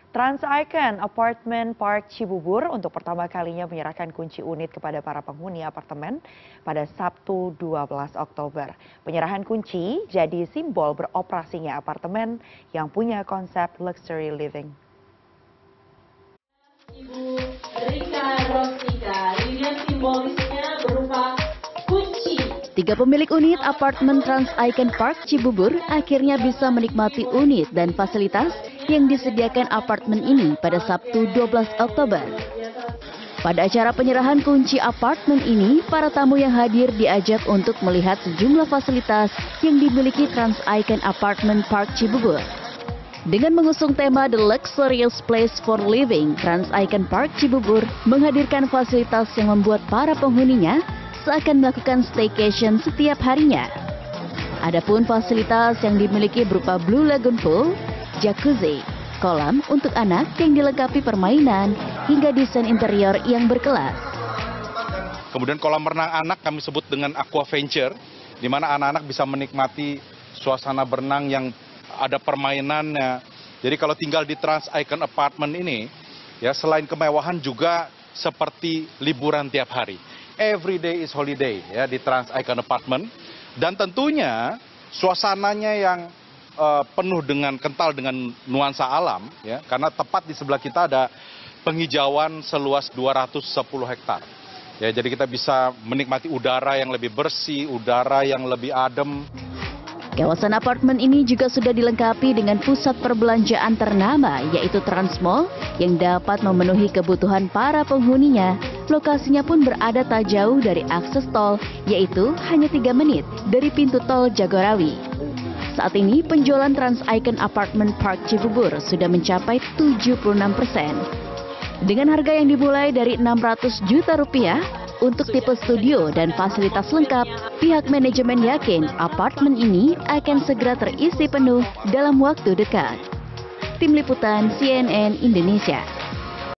Trans Icon Apartment Park Cibubur untuk pertama kalinya menyerahkan kunci unit kepada para penghuni apartemen pada Sabtu 12 Oktober. Penyerahan kunci jadi simbol beroperasinya apartemen yang punya konsep luxury living. Ibu Rika Rosika, lilian simbolisnya berupa kunci. 3 pemilik unit apartemen Trans Icon Park Cibubur akhirnya bisa menikmati unit dan fasilitas yang disediakan apartemen ini pada Sabtu 12 Oktober. Pada acara penyerahan kunci apartemen ini, para tamu yang hadir diajak untuk melihat sejumlah fasilitas yang dimiliki Trans Icon Apartment Park Cibubur. Dengan mengusung tema The Luxurious Place for Living, Trans Icon Park Cibubur menghadirkan fasilitas yang membuat para penghuninya seakan melakukan staycation setiap harinya. Adapun fasilitas yang dimiliki berupa Blue Lagoon Pool, jacuzzi, kolam untuk anak yang dilengkapi permainan, hingga desain interior yang berkelas. Kemudian kolam renang anak kami sebut dengan Aqua Venture, di mana anak-anak bisa menikmati suasana berenang yang ada permainannya. Jadi kalau tinggal di Trans Icon Apartment ini, ya selain kemewahan juga seperti liburan tiap hari. Every day is holiday ya di Trans Icon Apartment, dan tentunya suasananya yang penuh dengan kental dengan nuansa alam ya, karena tepat di sebelah kita ada penghijauan seluas 210 hektar. Ya, jadi kita bisa menikmati udara yang lebih bersih, udara yang lebih adem. Kawasan apartemen ini juga sudah dilengkapi dengan pusat perbelanjaan ternama, yaitu Transmall, yang dapat memenuhi kebutuhan para penghuninya. Lokasinya pun berada tak jauh dari akses tol, yaitu hanya 3 menit dari pintu tol Jagorawi. Saat ini penjualan Trans Icon Apartment Park Cibubur sudah mencapai 76%. Dengan harga yang dimulai dari 600 juta rupiah, untuk tipe studio dan fasilitas lengkap, pihak manajemen yakin apartemen ini akan segera terisi penuh dalam waktu dekat. Tim Liputan CNN Indonesia.